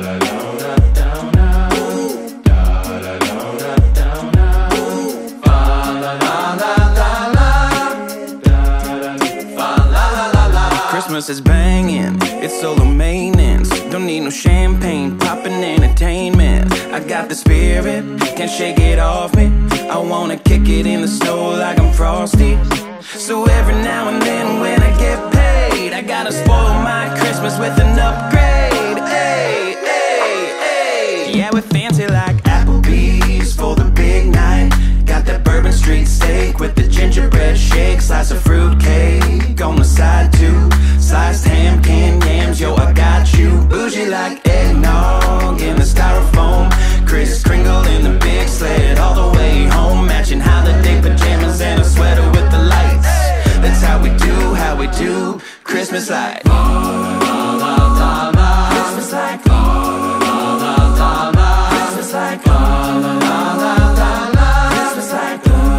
Christmas is banging, it's solo maintenance. Don't need no champagne, popping entertainment. I got the spirit, can't shake it off me. I wanna kick it in the snow like I'm Frosty. So every now and then when I get paid, I gotta spoil my Christmas with an upgrade. Hey, hey, hey. Yeah, we're fancy like Applebee's for the big night. Got that Bourbon Street steak with the gingerbread shake. Slice of fruit cake on the side too. Sliced ham, canned yams, yo, I got you. Bougie like eggnog in the styrofoam. Kris Kringle in the big sled all the way home. Matching holiday pajamas and a sweater with the lights. That's how we do Christmas like Christmas like Christmas like Christmas like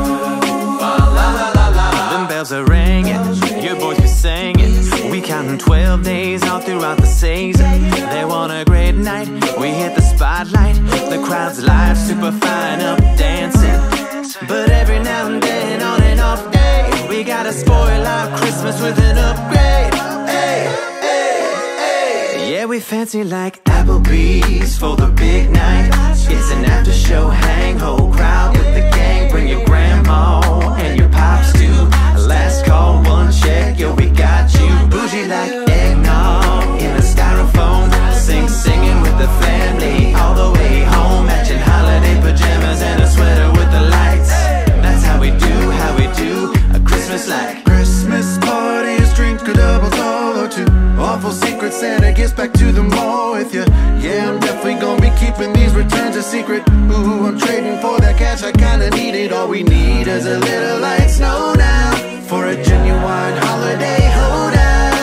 Them bells are ringing, your boys be singing. We counting 12 days all throughout the season. They want a great night, we hit the spotlight. The crowd's live, super fine, up dancing. But every now and then, on an off day, we gotta spoil our Christmas with an upgrade. Hey, hey, hey. Yeah, we fancy like Applebee's for the big night. It's an after show hang, whole crowd with the gang. Bring your grandma and your pops too. Last call, one check, yo, we got you. Bougie like eggnog in a styrofoam. Singing with the family all the way home. Matching holiday pajamas and a sweater with the lights. That's how we do a Christmas like. Christmas parties, drink a double tall or two. Awful secret Santa gets back to the mall with you. Yeah, I'm definitely gonna be keeping these returns a secret. Ooh, I'm trading for that cash, I kinda need it. All we need is a little light snow now for a genuine holiday hoedown.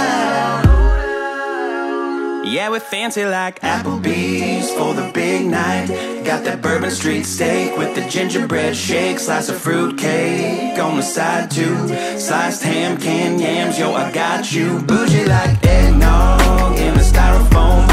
Yeah, we're fancy like Applebee's for the big night. Got that Bourbon Street steak with the gingerbread shake. Slice of fruit cake on the side too. Sliced ham, canned yams, yo, I got you. Bougie like eggnog in a styrofoam.